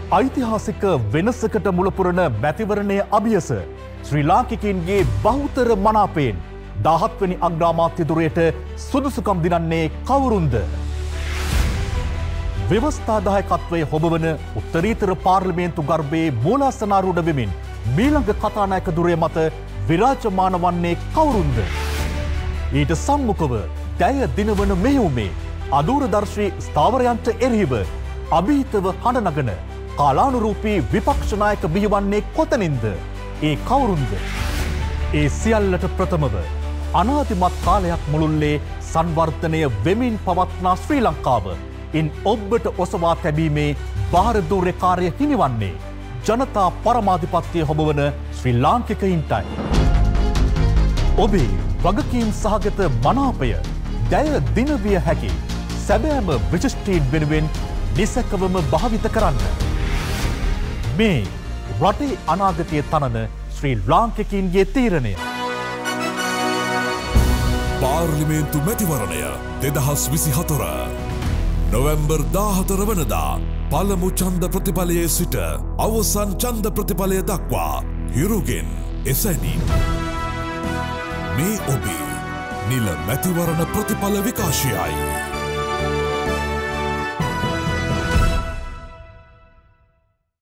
ඓතිහාසික වෙනසකට මුලපුරන මැතිවරණය අභියස ශ්‍රී ලාංකිකයින්ගේ බහුතර මනාපයෙන් 17 වෙනි අග්‍රාමාත්‍ය ධුරයට සුදුසුකම් දිනන්නේ කවුරුන්ද? ව්‍යවස්ථාදායකත්වයේ හොබවන උත්තරීතර පාර්ලිමේන්තු ගර්භයේ මූලාසනාරූඪ වෙමින් මීළඟ කතානායක ධුරය මත විරාජමාන වන්නේ කවුරුන්ද? ඊට සම්මුඛව දැය දිනවන මෙහෙයුමේ අදූරදර්ශී ස්ථාවරයන්ට එරෙහිව අභීතව හඬ නගන කාලානුරූපී විපක්ෂ නායක බිහිවන්නේ කොතනින්ද? ඒ කවුරුන්ද? ඒ සියල්ලට ප්‍රථමව අනාදිමත් කාලයක් මුළුල්ලේ සංවර්ධනය වෙමින් පවත්නා ශ්‍රී ලංකාව ඉන් ඔබට ඔසවා තැබීමේ භාරදූර්යකාරය හිමිවන්නේ ජනතා පරමාධිපත්‍යය හොබවන ශ්‍රී ලාංකිකයින්ටයි. ඔබේ වගකීම් සහගත මනාපය දැය දිනවිය හැකි සැබෑම විශිෂ්ටීන් වෙනුවෙන් නිසැකවම භාවිත කරන්න. මේ රටේ අනාගතය තනන ශ්‍රී ලාංකිකයින්ගේ තීරණය. පාර්ලිමේන්තු මැතිවරණය 2024 නොවැම්බර් 14 වනදා පළමු ඡන්ද ප්‍රතිඵලයේ සිට අවසන් ඡන්ද ප්‍රතිඵලය දක්වා හිරුගෙන් එසැනින් මේ ඔබේ නිල මැතිවරණ ප්‍රතිඵල විකාශයයි.